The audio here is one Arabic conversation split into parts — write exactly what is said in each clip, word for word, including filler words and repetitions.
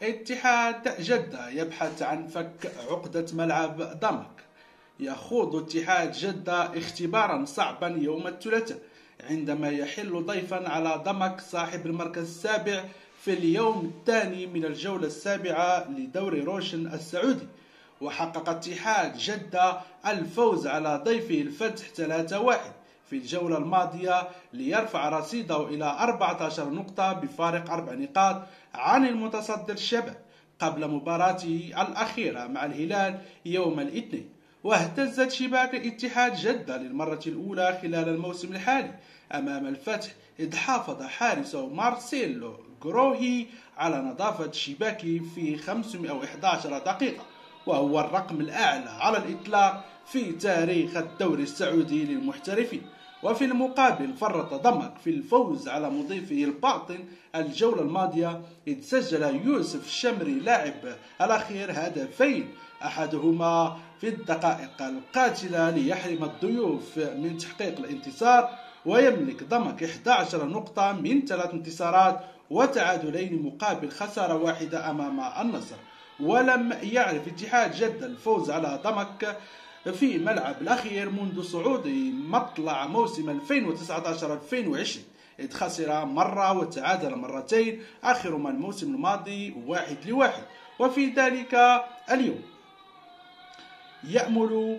اتحاد جدة يبحث عن فك عقدة ملعب ضمك. يخوض اتحاد جدة اختبارا صعبا يوم الثلاثاء عندما يحل ضيفا على ضمك صاحب المركز السابع في اليوم الثاني من الجولة السابعة لدوري روشن السعودي. وحقق اتحاد جدة الفوز على ضيفه الفتح ثلاثة واحد في الجولة الماضية ليرفع رصيده إلى أربعة عشر نقطة بفارق أربع نقاط عن المتصدر الشباب قبل مباراته الأخيرة مع الهلال يوم الاثنين. واهتزت شباك اتحاد جدة للمرة الأولى خلال الموسم الحالي أمام الفتح، إذ حافظ حارسه مارسيلو غروهي على نظافة شباكه في خمسمئة وإحدى عشرة دقيقة، وهو الرقم الأعلى على الإطلاق في تاريخ الدوري السعودي للمحترفين. وفي المقابل فرط ضمك في الفوز على مضيفه الباطن الجولة الماضية، إذ سجل يوسف الشمري لاعب الأخير هدفين، أحدهما في الدقائق القاتلة ليحرم الضيوف من تحقيق الانتصار. ويملك ضمك إحدى عشرة نقطة من ثلاث انتصارات وتعادلين مقابل خسارة واحدة أمام النصر. ولم يعرف اتحاد جدة الفوز على ضمك في ملعب الأخير منذ صعوده مطلع موسم ألفين وتسعة عشر ألفين وعشرين، إذ خسر مرة وتعادل مرتين، آخرهما الموسم الماضي واحد لواحد. وفي ذلك اليوم يأمل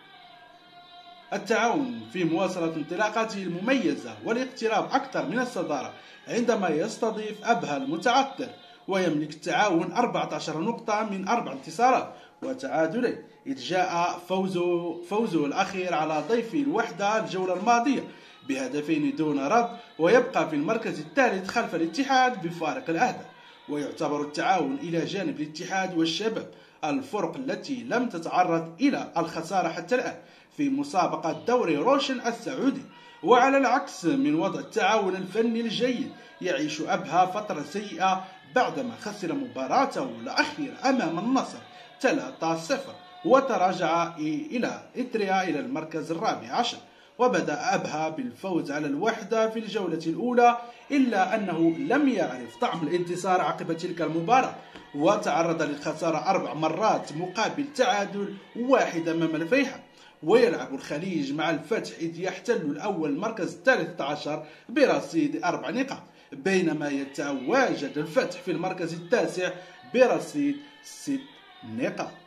التعاون في مواصلة انطلاقاته المميزة والاقتراب أكثر من الصدارة عندما يستضيف أبها المتعثر. ويملك التعاون أربعة عشر نقطة من أربع انتصارات وتعادلين، إذ جاء فوزه, فوزه الأخير على ضيفه الوحدة الجولة الماضية بهدفين دون رد، ويبقى في المركز الثالث خلف الاتحاد بفارق الأهداف. ويعتبر التعاون إلى جانب الاتحاد والشباب الفرق التي لم تتعرض إلى الخسارة حتى الآن في مسابقة دوري روشن السعودي. وعلى العكس من وضع التعاون الفني الجيد، يعيش أبها فترة سيئة بعدما خسر مباراته الأخيرة أمام النصر ثلاثة صفر وتراجع إلى إثرها إلى المركز الرابع عشر. وبدأ أبها بالفوز على الوحدة في الجولة الأولى، إلا أنه لم يعرف طعم الانتصار عقب تلك المباراة، وتعرض للخسارة أربع مرات مقابل تعادل واحد أمام الفيحاء. ويلعب الخليج مع الفتح، إذ يحتل الأول المركز الثالث عشر برصيد أربع نقاط، بينما يتواجد الفتح في المركز التاسع برصيد ست نقاط.